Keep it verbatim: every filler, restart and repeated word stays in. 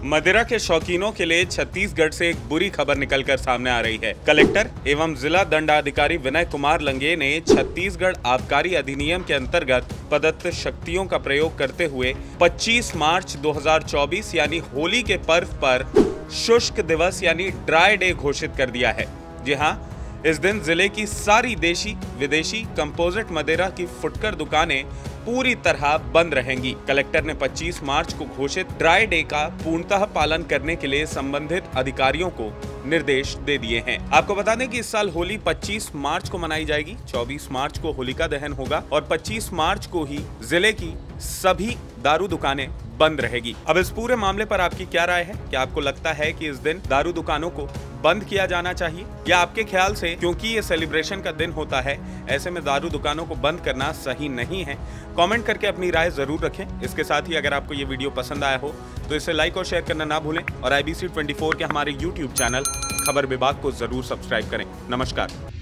मदिरा के शौकीनों के लिए छत्तीसगढ़ से एक बुरी खबर निकलकर सामने आ रही है। कलेक्टर एवं जिला दंडाधिकारी विनय कुमार लंगे ने छत्तीसगढ़ आबकारी अधिनियम के अंतर्गत प्रदत्त शक्तियों का प्रयोग करते हुए पच्चीस मार्च दो हज़ार चौबीस यानी होली के पर्व पर शुष्क दिवस यानी ड्राई डे घोषित कर दिया है। जी हाँ, इस दिन जिले की सारी देशी विदेशी कंपोजिट मदिरा की फुटकर दुकानें पूरी तरह बंद रहेंगी। कलेक्टर ने पच्चीस मार्च को घोषित ड्राई डे का पूर्णतः पालन करने के लिए संबंधित अधिकारियों को निर्देश दे दिए हैं। आपको बता दें कि इस साल होली पच्चीस मार्च को मनाई जाएगी। चौबीस मार्च को होलिका दहन होगा और पच्चीस मार्च को ही जिले की सभी दारू दुकानें बंद रहेगी। अब इस पूरे मामले पर आपकी क्या राय है? क्या आपको लगता है कि इस दिन दारू दुकानों को बंद किया जाना चाहिए, या आपके ख्याल से क्योंकि ये सेलिब्रेशन का दिन होता है ऐसे में दारू दुकानों को बंद करना सही नहीं है? कमेंट करके अपनी राय जरूर रखें। इसके साथ ही अगर आपको ये वीडियो पसंद आया हो तो इसे लाइक और शेयर करना ना भूलें और आई बी सी चौबीस के हमारे यूट्यूब चैनल खबर विभाग को जरूर सब्सक्राइब करें। नमस्कार।